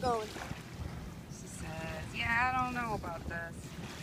going? She says, yeah, I don't know about this.